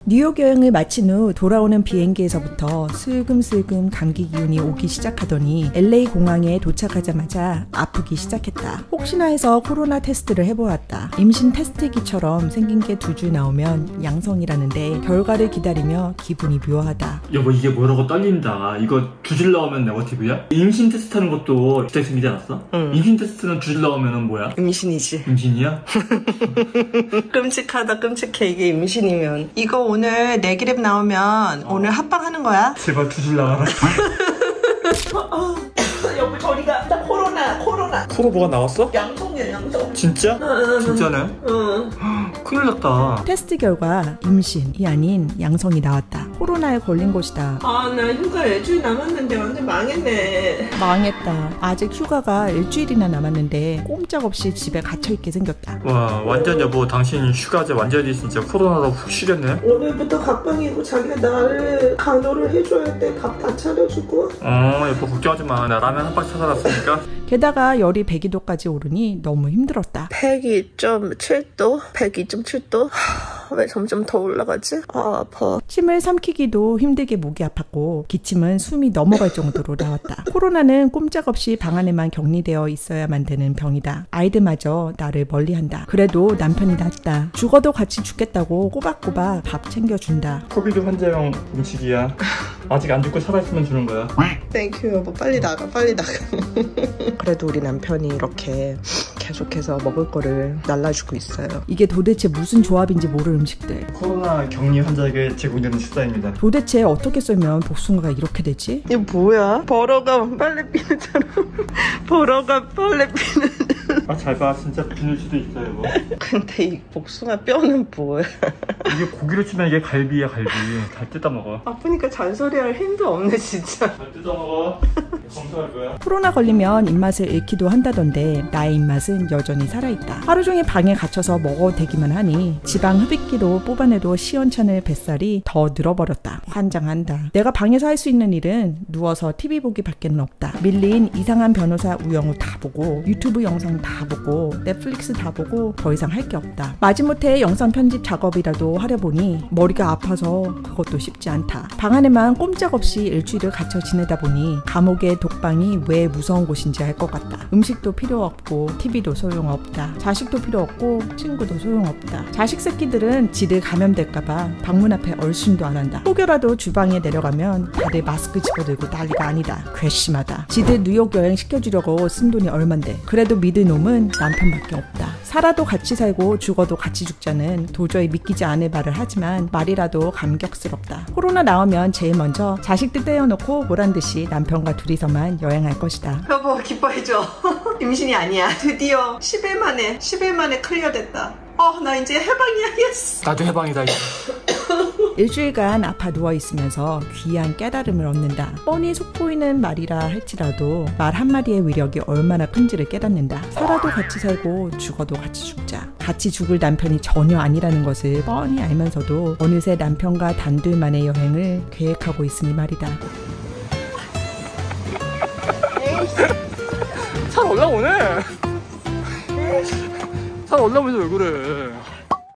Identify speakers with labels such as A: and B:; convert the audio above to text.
A: 뉴욕 여행을 마친 후 돌아오는 비행기에서부터 슬금슬금 감기 기운이 오기 시작하더니 LA 공항에 도착하자마자 아프기 시작했다. 혹시나 해서 코로나 테스트를 해보았다. 임신 테스트기처럼 생긴 게 2줄 나오면 양성이라는데 결과를 기다리며 기분이 묘하다.
B: 여보 이게 뭐라고 떨린다. 이거 2줄 나오면 네거티브야? 임신 테스트 하는 것도 주택 생기지 않았어?
C: 응.
B: 임신 테스트는 2줄 나오면 뭐야?
C: 임신이지.
B: 임신이야?
C: 끔찍하다 끔찍해. 이게 임신이면. 이거 오늘 네기랩 나오면 오늘 합방하는 거야?
B: 제발 2줄 나와라.
C: 여보 저리가. 나 코로나.
B: 코로보가 나왔어?
C: 양성이야 양성.
B: 진짜? 진짜네?
C: 응.
B: 큰일 났다.
A: 테스트 결과 임신이 아닌 양성이 나왔다. 코로나에 걸린 것이다.
C: 아 나 휴가 일주일 남았는데 완전 망했네.
A: 망했다. 아직 휴가가 일주일이나 남았는데 꼼짝없이 집에 갇혀있게 생겼다.
B: 와 완전 여보 당신 휴가제 완전히 진짜 코로나로 훅 쉬겠네.
C: 오늘부터 각방이고 자기가 나를 간호를 해줘야 돼. 밥 다 차려주고.
B: 여보 걱정하지마. 나 라면 한 박스 사달았으니까.
A: 게다가 열이 102도까지 오르니 너무 힘들었다.
C: 102.7도? 102.7도? 왜 점점 더 올라가지? 아 아파.
A: 침을 삼키기도 힘들게 목이 아팠고 기침은 숨이 넘어갈 정도로 나왔다. 코로나는 꼼짝없이 방 안에만 격리되어 있어야만 되는 병이다. 아이들마저 나를 멀리한다. 그래도 남편이 낫다. 죽어도 같이 죽겠다고 꼬박꼬박 밥 챙겨준다.
B: 코비드 환자용 음식이야. 아직 안 죽고 살아있으면 주는 거야.
C: 땡큐 여보. 빨리 나가. 그래도 우리 남편이 이렇게 계속해서 먹을 거를 날라주고 있어요.
A: 이게 도대체 무슨 조합인지 모를 음식들.
B: 코로나 격리 환자에게 제공되는 식사입니다.
A: 도대체 어떻게 썰면 복숭아가 이렇게 되지?
C: 이게 뭐야? 버러가 빨래 피는처럼. 버러가 빨래 피는.
B: 아 잘 봐. 진짜 비늘 수도 있어요 뭐.
C: 근데 이 복숭아 뼈는 뭐야?
B: 이게 고기로 치면 이게 갈비야 갈비. 잘 뜯어 먹어.
C: 아프니까 잔소리할 힘도 없네 진짜.
B: 잘 뜯어 먹어. 검토할 거야.
A: 코로나 걸리면 입맛을 잃기도 한다던데 나의 입맛은 여전히 살아있다. 하루 종일 방에 갇혀서 먹어도 되기만 하니 지방 흡입기로 뽑아내도 시원찮을 뱃살이 더 늘어버렸다. 환장한다. 내가 방에서 할 수 있는 일은 누워서 TV 보기 밖에는 없다. 밀린 이상한 변호사 우영우 다 보고 유튜브 영상 다 보고 넷플릭스 다 보고 더 이상 할 게 없다. 마지못해 영상 편집 작업이라도 하려 보니 머리가 아파서 그것도 쉽지 않다. 방 안에만 꼼짝없이 일주일을 갇혀 지내다 보니 감옥의 독방이 왜 무서운 곳인지 알 것 같다. 음식도 필요 없고 TV도 소용없다. 자식도 필요 없고 친구도 소용없다. 자식 새끼들은 지들 감염될까봐 방문 앞에 얼씬도 안 한다. 혹여라도 주방에 내려가면 다들 마스크 집어들고 난리가 아니다. 괘씸하다. 지들 뉴욕 여행 시켜주려고 쓴 돈이 얼만데. 그래도 믿을 놈은 남편밖에 없다. 살아도 같이 살고 죽어도 같이 죽자는 도저히 믿기지 않을 말을 하지만 말이라도 감격스럽다. 코로나 나오면 제일 먼저 자식들 떼어놓고 보란듯이 남편과 둘이서만 여행할 것이다.
C: 여보 기뻐해줘. 임신이 아니야. 드디어 10일 만에 클리어 됐다. 나 이제 해방이야. 예스.
B: 나도 해방이다.
A: 일주일간 아파 누워있으면서 귀한 깨달음을 얻는다. 뻔히 속보이는 말이라 할지라도 말 한마디의 위력이 얼마나 큰지를 깨닫는다. 살아도 같이 살고 죽어도 같이 죽자. 같이 죽을 남편이 전혀 아니라는 것을 뻔히 알면서도 어느새 남편과 단둘만의 여행을 계획하고 있으니 말이다.
B: 잘 올라오네. 잘 올라오면서 왜 그래.